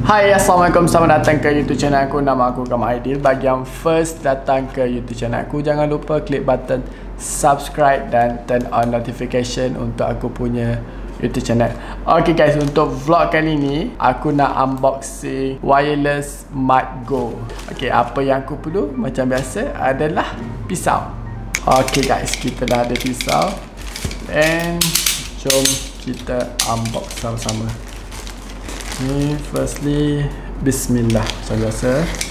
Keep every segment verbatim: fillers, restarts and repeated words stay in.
Hai, Assalamualaikum, selamat datang ke YouTube channel aku. Nama aku Kamal Aidil. Bagi yang first datang ke YouTube channel aku, jangan lupa klik button subscribe dan turn on notification untuk aku punya YouTube channel. Okay guys, untuk vlog kali ni aku nak unboxing wireless mic go. Okay, apa yang aku perlu macam biasa adalah pisau. Okay guys, kita dah ada pisau, and jom kita unbox sama-sama. Ni firstly bismillah macam biasa.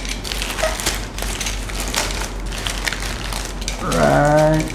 Right.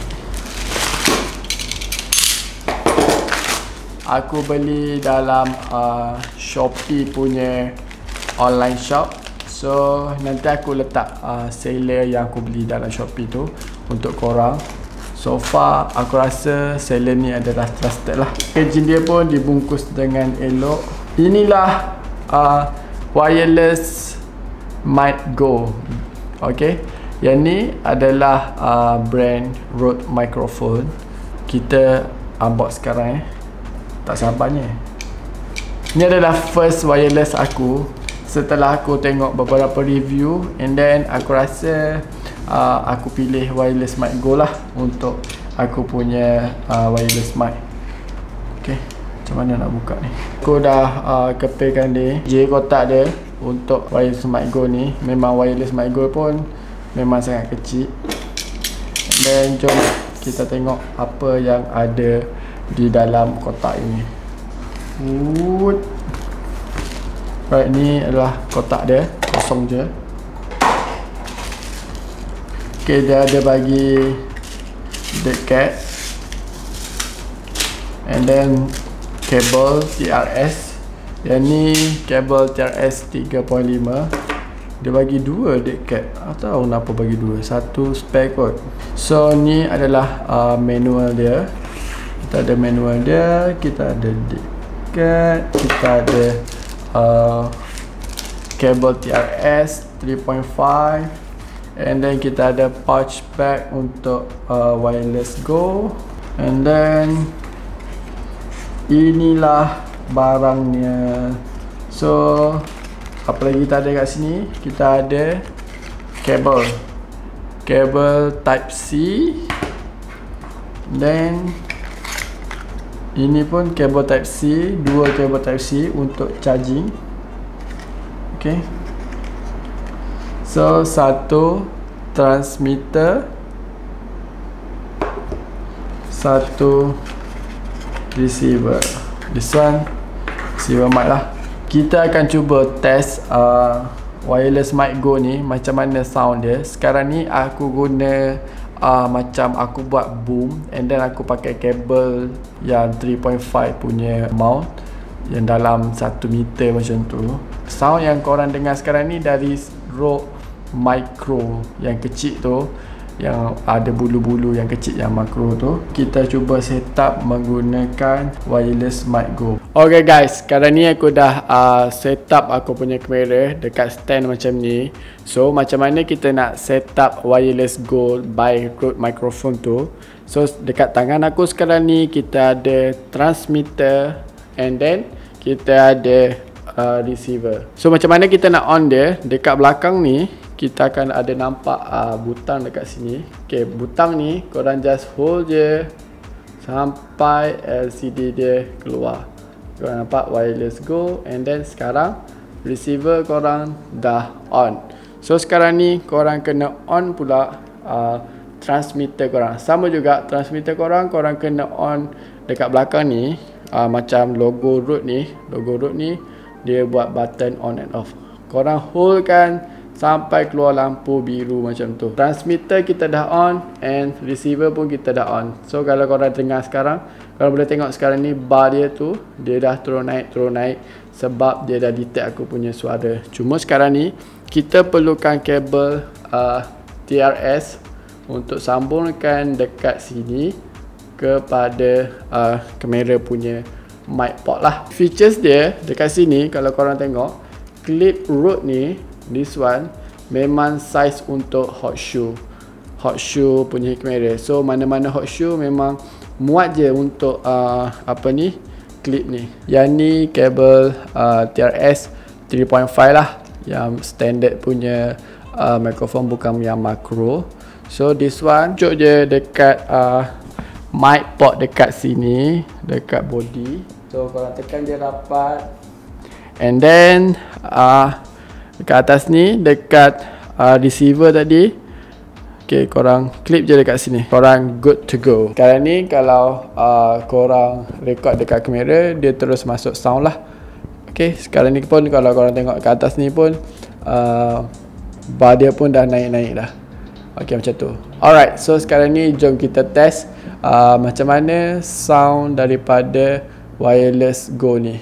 Aku beli dalam uh, Shopee punya online shop. So nanti aku letak uh, seller yang aku beli dalam Shopee tu untuk korang. So far aku rasa seller ni adalah trusted lah. Packaging dia pun dibungkus dengan elok. Inilah uh, wireless mic go. Okay, yang ni adalah uh, brand Rode Microphone. Kita unbox sekarang eh. Tak sabarnya. Ini adalah first wireless aku setelah aku tengok beberapa review, and then aku rasa uh, aku pilih wireless mic go lah untuk aku punya uh, wireless mic. Okay, macam mana nak buka ni? Aku dah uh, kepilkan dia J kotak dia untuk wireless mic go ni. Memang wireless mic go pun memang sangat kecil. And then jom kita tengok apa yang ada di dalam kotak ini. Wood. Right, ni adalah kotak dia, kosong je. Okay, dia ada bagi dekat, and then kabel T R S. Yang ni kabel T R S tiga koma lima. Dia bagi dua dekat. Tak tahu kenapa bagi dua. Satu spare kot. So ni adalah uh, manual dia. Kita ada manual dia, kita ada dekat, kita ada uh, kabel T R S tiga koma lima, and then kita ada pouch bag untuk uh, wireless go, and then inilah barangnya. So apa lagi kita ada kat sini? Kita ada kabel kabel type C, then ini pun kabel type C, dua kabel type C untuk charging. Okay, so satu transmitter, satu receiver. This one receiver mic lah. Kita akan cuba test uh, wireless mic go ni macam mana sound dia. Sekarang ni aku guna uh, macam aku buat boom, and then aku pakai kabel yang tiga koma lima punya mount yang dalam satu meter macam tu. Sound yang korang dengar sekarang ni dari Rode Micro yang kecil tu, yang ada bulu-bulu yang kecil yang makro tu. Kita cuba setup menggunakan wireless mic go. Okay guys, sekarang ni aku dah uh, setup aku punya kamera dekat stand macam ni. So macam mana kita nak setup wireless go by Rode Microphone tu? So dekat tangan aku sekarang ni kita ada transmitter, and then kita ada uh, receiver. So macam mana kita nak on dia? Dekat belakang ni kita akan ada nampak uh, butang dekat sini. Okay, butang ni korang just hold je sampai L C D dia keluar. Korang nampak wireless go, and then sekarang receiver korang dah on. So sekarang ni korang kena on pula uh, transmitter korang. Sama juga transmitter korang, korang kena on dekat belakang ni. uh, Macam logo Rode ni, logo Rode ni dia buat button on and off. Korang hold kan sampai keluar lampu biru macam tu. Transmitter kita dah on, and receiver pun kita dah on. So kalau korang dengar sekarang, korang boleh tengok sekarang ni bar dia tu, dia dah turun naik, turun naik, sebab dia dah detect aku punya suara. Cuma sekarang ni kita perlukan kabel uh, T R S untuk sambungkan dekat sini kepada uh, kamera punya mic port lah. Features dia dekat sini, kalau korang tengok clip Rode ni, this one memang size untuk hot shoe hot shoe punya kamera. So mana-mana hot shoe memang muat je untuk uh, apa ni, clip ni. Yang ni kabel uh, T R S three point five lah, yang standard punya uh, mikrofon, bukan yang makro. So this one cuk je dekat uh, mic port dekat sini, dekat body. So korang tekan dia rapat, and then uh, dekat atas ni dekat uh, receiver tadi, okay, korang clip je dekat sini, korang good to go. Sekarang ni kalau uh, korang record dekat kamera, dia terus masuk sound lah. Okay, sekarang ni pun kalau korang tengok ke atas ni pun uh, bar dia pun dah naik-naik dah. Okay, macam tu. Alright, so sekarang ni jom kita test uh, macam mana sound daripada Wireless Go ni.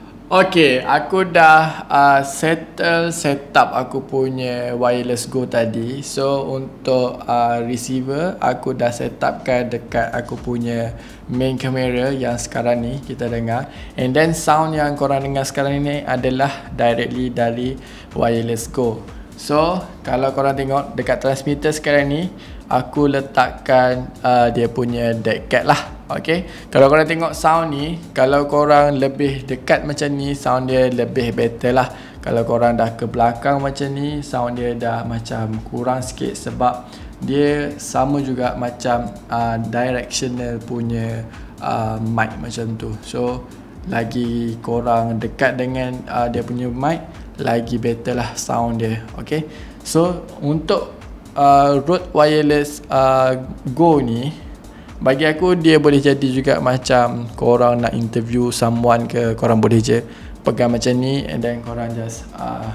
Okay, aku dah uh, settle setup aku punya Wireless Go tadi. So untuk uh, receiver, aku dah setupkan dekat aku punya main camera yang sekarang ni kita dengar. And then sound yang korang dengar sekarang ni adalah directly dari Wireless Go. So kalau korang tengok dekat transmitter sekarang ni, aku letakkan uh, dia punya dead cat lah. Okay, kalau korang tengok sound ni, kalau korang lebih dekat macam ni, sound dia lebih better lah. Kalau korang dah ke belakang macam ni, sound dia dah macam kurang sikit, sebab dia sama juga macam uh, directional punya uh, mic macam tu. So lagi korang dekat dengan uh, dia punya mic, lagi better lah sound dia. Okay, so untuk uh, Rode Wireless uh, Go ni, bagi aku dia boleh jadi juga macam korang nak interview someone ke, korang boleh je pegang macam ni, and then korang just uh,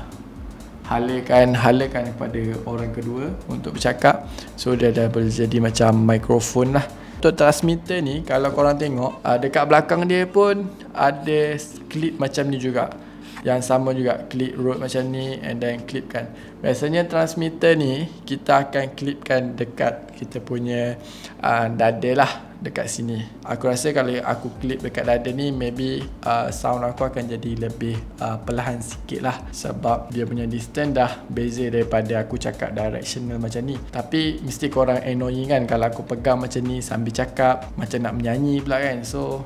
halakan halakan kepada orang kedua untuk bercakap. So dia dah boleh jadi macam mikrofon lah. Untuk transmitter ni, kalau korang tengok uh, dekat belakang dia pun ada clip macam ni juga, yang sama juga, clip Rode macam ni, and then clip kan. Biasanya transmitter ni kita akan clipkan dekat kita punya uh, dada lah, dekat sini. Aku rasa kalau aku clip dekat dada ni, maybe uh, sound aku akan jadi lebih uh, perlahan sikit lah, sebab dia punya distance dah beza daripada aku cakap directional macam ni. Tapi mesti korang annoying kan kalau aku pegang macam ni sambil cakap, macam nak menyanyi pula kan. So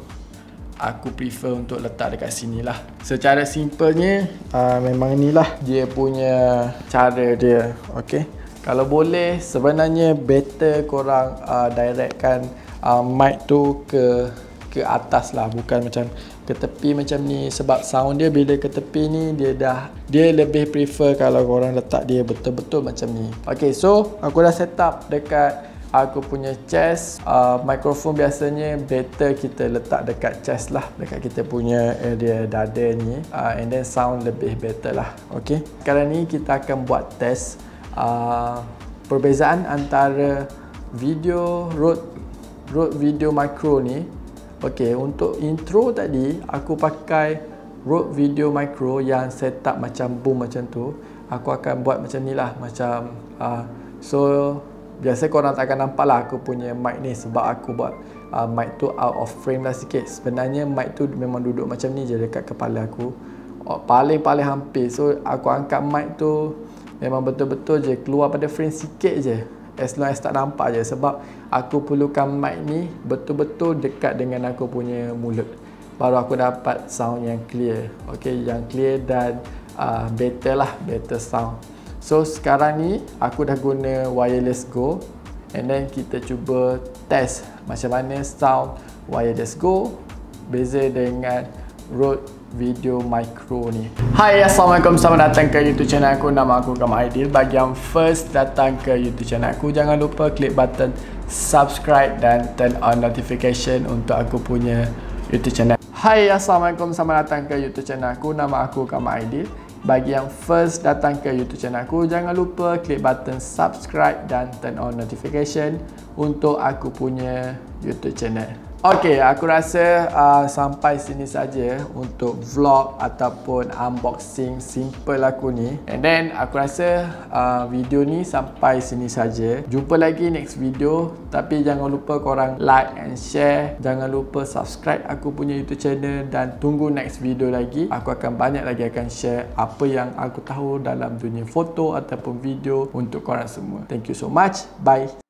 aku prefer untuk letak dekat sini lah. Secara simpelnya uh, memang inilah dia punya cara dia. Okay, kalau boleh sebenarnya better korang uh, directkan uh, mic tu ke ke atas lah, bukan macam ke tepi macam ni, sebab sound dia bila ke tepi ni dia dah, dia lebih prefer kalau korang letak dia betul-betul macam ni. Okay, so aku dah set up dekat aku punya chest. uh, Mikrofon biasanya better kita letak dekat chest lah, dekat kita punya area dada ni, uh, and then sound lebih better lah. Okay, sekarang ni kita akan buat test uh, perbezaan antara video Rode Rode Video Micro ni. Okay, untuk intro tadi aku pakai Rode Video Micro yang setup macam boom macam tu. Aku akan buat macam ni lah, macam uh, so biasa korang tak akan nampak lah aku punya mic ni, sebab aku buat uh, mic tu out of frame lah sikit. Sebenarnya mic tu memang duduk macam ni je dekat kepala aku, oh, paling-paling hampir. So aku angkat mic tu memang betul-betul je keluar pada frame sikit je, as long as tak nampak je, sebab aku perlukan mic ni betul-betul dekat dengan aku punya mulut, baru aku dapat sound yang clear. Okay, yang clear dan uh, better lah, better sound. So sekarang ni aku dah guna Wireless Go, and then kita cuba test macam mana sound Wireless Go beza dengan Rode Video Micro ni. Hai, Assalamualaikum, selamat datang ke YouTube channel aku. Nama aku Kamal Aidil. Bagi yang first datang ke YouTube channel aku, jangan lupa klik button subscribe dan turn on notification untuk aku punya YouTube channel. Hai, Assalamualaikum, selamat datang ke YouTube channel aku. Nama aku Kamal Aidil. Bagi yang first datang ke YouTube channel aku, jangan lupa klik button subscribe dan turn on notification untuk aku punya YouTube channel. Okay, aku rasa uh, sampai sini saja untuk vlog ataupun unboxing simple aku ni. And then aku rasa uh, video ni sampai sini saja. Jumpa lagi next video. Tapi jangan lupa korang like and share. Jangan lupa subscribe aku punya YouTube channel. Dan tunggu next video lagi. Aku akan banyak lagi akan share apa yang aku tahu dalam dunia foto ataupun video untuk korang semua. Thank you so much. Bye.